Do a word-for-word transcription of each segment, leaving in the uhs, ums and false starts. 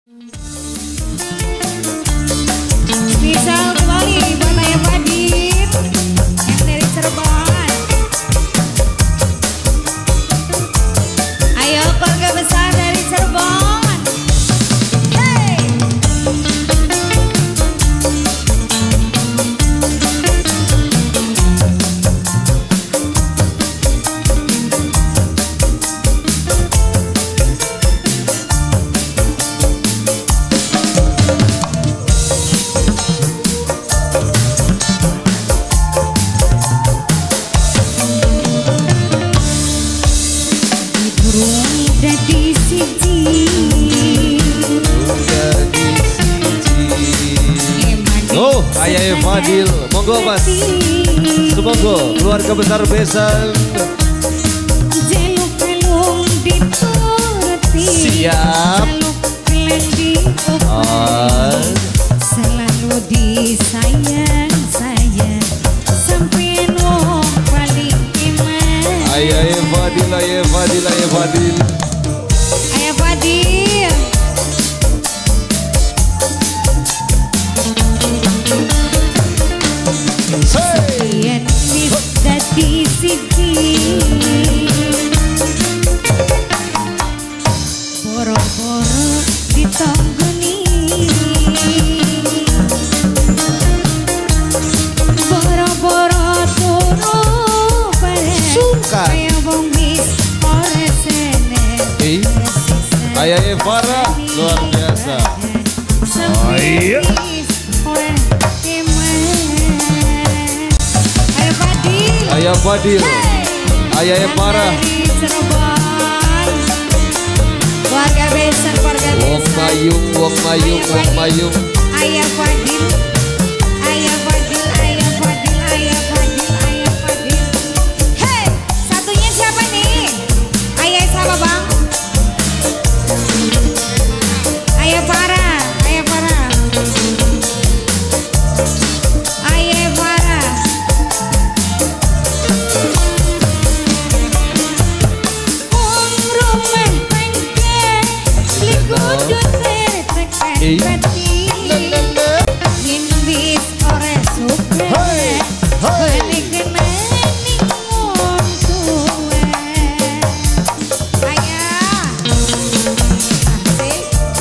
Spesial kembali buat Ayah Fadil yang dari Cirebon. Ayo keluarga besar dari Cirebon. Hey. Oh, Ayah Fadil, monggo mas. Semoga keluarga besar besan. Siap. Oh. Selalu disayang sayang sampai wong paling enak. Ayah Fadil, Ayah Fadil, Ayah Fadil. Ayah Fadil. Sekian bisa di sini. Boro-boro ditonggoni. Boro-boro turu bareng. Suka. Kayak wong wis ora seneng. Eh, Ayah Farah luar biasa. Oh iya. Ayah Fadil, Ayah Farah. Keluarga besar, keluarga besar. Wong Mayung, Wong Mayung, Wong Mayung. Ayah Fadil, Ayah Fadil, Ayah Fadil, Ayah Fadil, Ayah Fadil. Hei, satunya siapa nih? Ayah siapa bang? Ayah Farah, Ayah Farah. Ayah Farah. Wong rumah tangga, beli kudu tertekan batin. Yen wis ora suka, balik kena ning wong tuwa. Ayah. Asik.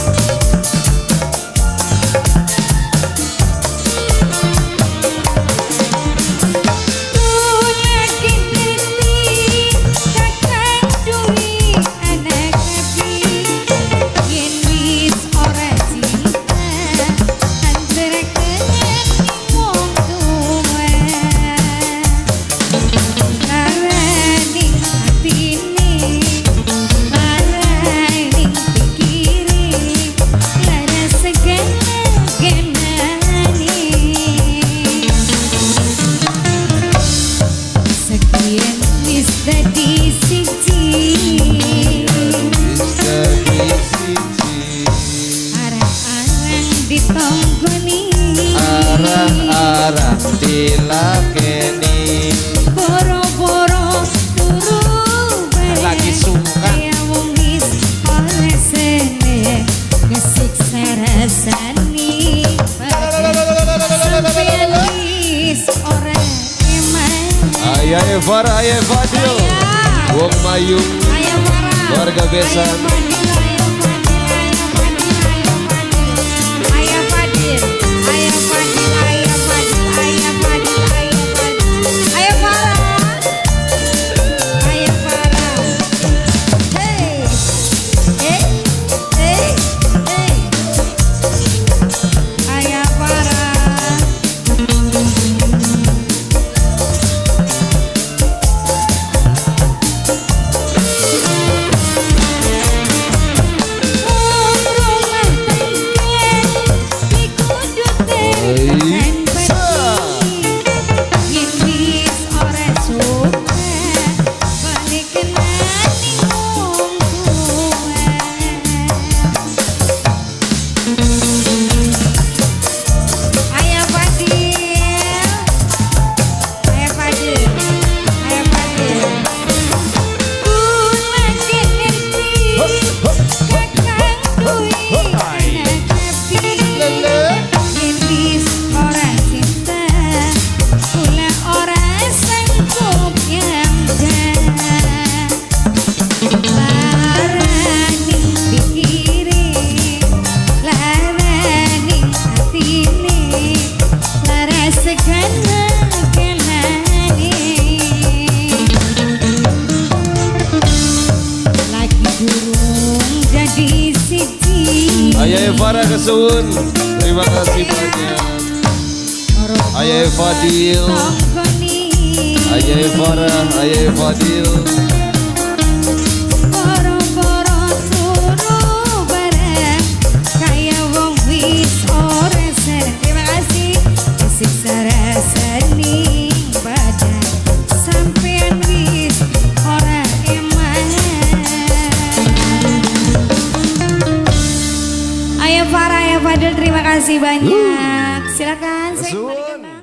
Arah-arah dilakeni. Boro-boro turu bareng. Lagi suka. Kaya wong wis ora seneng kesiksa rasani. Sampeyan wis ora eman. Ayah Farah, Ayah Fadil, Wong Mayung, Ayah Farah, keluarga besan. Ayah Fadil, Ayah Fadil, Ayah Fadil, Ayah Fadil, Ayah Fadil, Ayah Fadil, Ayah Fadil, Ayah Fadil, Ayah Farah, Ayah Farah. Hey, hey, hey, hey. Ayah Farah. Ayah Farah kesuwun, terima kasih banyak. Ayah Fadil, Ayah Farah, Ayah Fadil. Terima kasih. Siksa rasa ning badan sampean wis ora eman. Ayah Farah, Ayah Fadil, terima kasih banyak. Silakan.